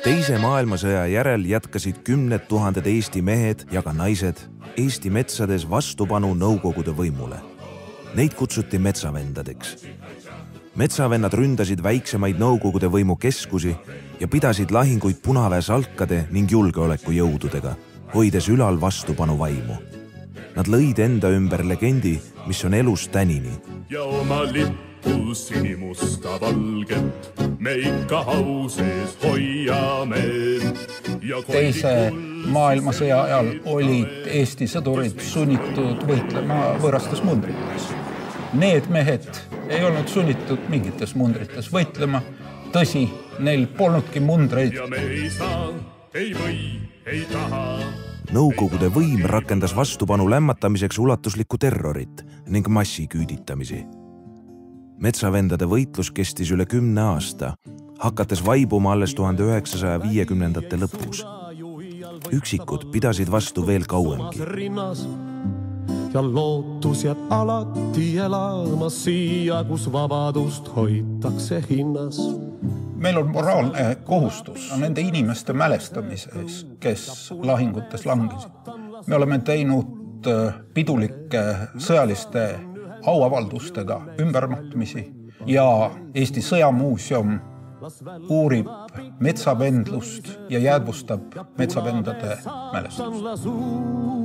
Teise maailmasõja järel jätkasid 10 000 Eesti mehed ja ka naised Eesti metsades vastupanu Nõukogude võimule. Neid kutsuti metsavendadeks. Metsavennad ründasid väiksemaid Nõukogude võimu keskusi ja pidasid lahinguid Punaväe salkade ning julgeolekujõududega, hoides ülal vastupanu vaimu. Nad lõid enda ümber legendi, mis on elus tänini. Ja oma lippu sinimusta valget me ikka au sees hoiame. Teise maailmasõja ajal olid Eesti sõdurid sunnitud võitlema võõrastes mundrites. Need mehed ei olnud sunnitud mingites mundrites võitlema. Tõsi, neil polnudki mundreid. Ja me ei saa, ei või, ei taha. Nõukogude võim rakendas vastupanu lämmatamiseks ulatuslikku terrorit ning massiküüditamisi. Metsavendade võitlus kestis üle 10 aasta, hakates vaibuma alles 1950. lõpus. Üksikud pidasid vastu veel kauemgi. Ja lootus jääb alati elama siia, kus vabadust hoitakse hinnas. Meil on moraalne kohustus nende inimeste mälestamises, kes lahingutes langisid. Me oleme teinud pidulike sõjaliste auavaldustega ümbermatmisi ja Eesti Sõjamuuseum uurib metsavendlust ja jäädvustab metsavendade mälestust.